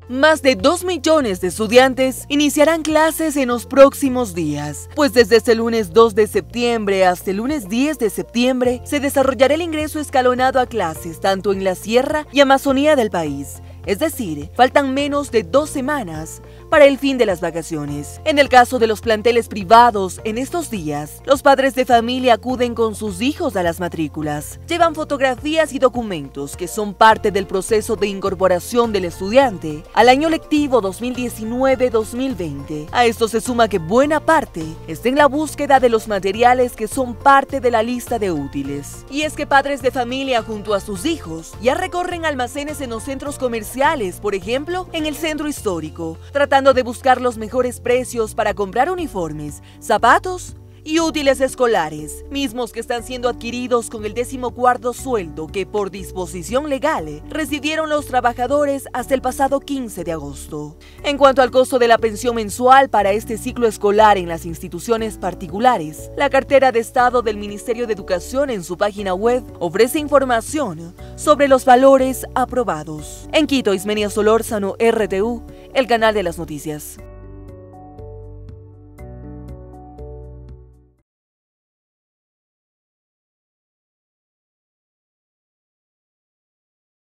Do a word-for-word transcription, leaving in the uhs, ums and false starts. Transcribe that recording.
Más de dos millones de estudiantes iniciarán clases en los próximos días, pues desde este lunes dos de septiembre hasta el lunes diez de septiembre se desarrollará el ingreso escalonado a clases tanto en la Sierra y Amazonía del país. Es decir, faltan menos de dos semanas para el fin de las vacaciones. En el caso de los planteles privados, en estos días, los padres de familia acuden con sus hijos a las matrículas. Llevan fotografías y documentos que son parte del proceso de incorporación del estudiante al año lectivo dos mil diecinueve dos mil veinte. A esto se suma que buena parte está en la búsqueda de los materiales que son parte de la lista de útiles. Y es que padres de familia junto a sus hijos ya recorren almacenes en los centros comerciales, por ejemplo, en el centro histórico, tratando de buscar los mejores precios para comprar uniformes, zapatos y útiles escolares, mismos que están siendo adquiridos con el decimocuarto sueldo que por disposición legal recibieron los trabajadores hasta el pasado quince de agosto. En cuanto al costo de la pensión mensual para este ciclo escolar en las instituciones particulares, la cartera de Estado del Ministerio de Educación en su página web ofrece información sobre los valores aprobados. En Quito, Ismenia Solórzano, R T U, el canal de las noticias.